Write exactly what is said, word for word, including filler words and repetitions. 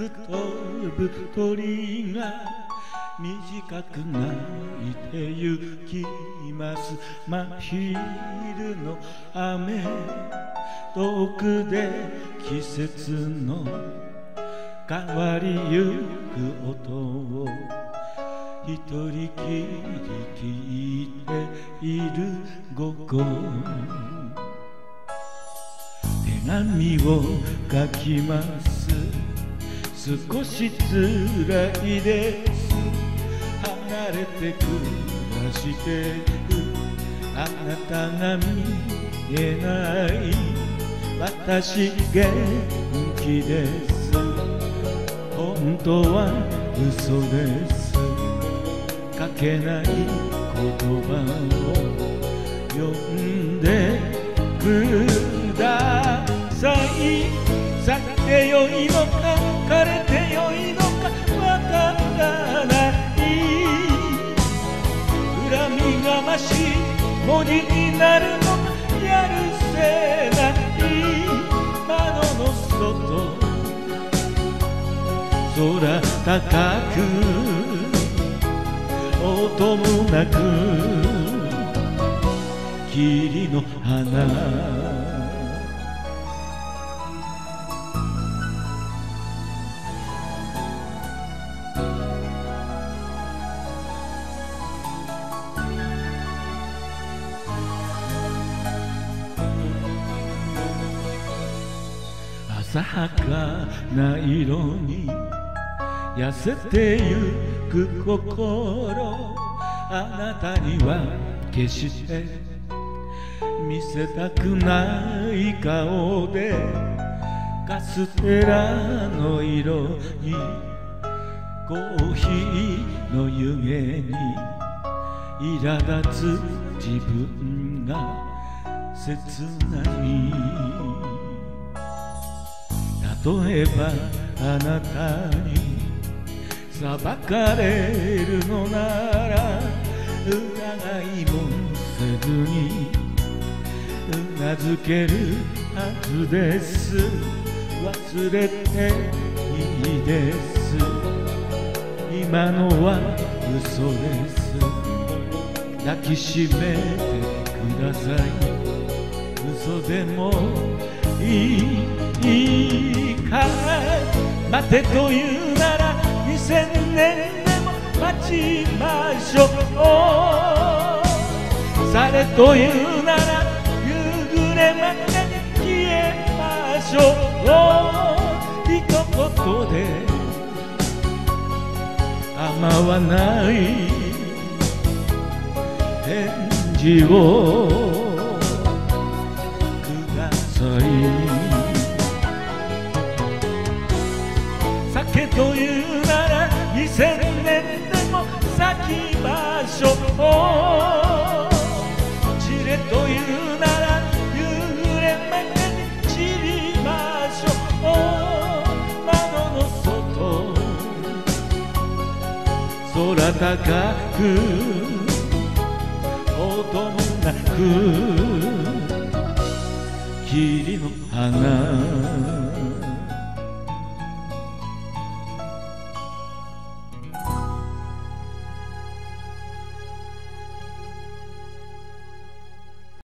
く飛ぶ鳥が短く鳴いてゆきます。真昼の雨、遠くで季節の変わりゆく音を一人きり聞いている午後、手紙を書きます。少しつらいです。離れて暮らしてるあなたが見えない。私元気です。本当は嘘です。書けない言葉を読んでください。去ってよいのか枯れてよいのかわからない。恨みがましい文字になるのかやるせない。窓の外空高く音もなく霧の花。浅はかな色に痩せてゆく心、あなたには決して見せたくない顔で、カステラの色にコーヒーの湯気に苛立つ自分が切ない。例えばあなたに裁かれるのなら疑いもせずにうなずけるはずです。忘れていいです。今のは嘘です。抱きしめてください。嘘でもいいから待てというならにせんねんでも待ちましょう。されというなら夕暮れまで消えましょう。一言で構わない返事をください。酒というならにせんねんでも咲きましょう。散れというなら夕暮れまでに散りましょう。窓の外空高く音もなく霧の花。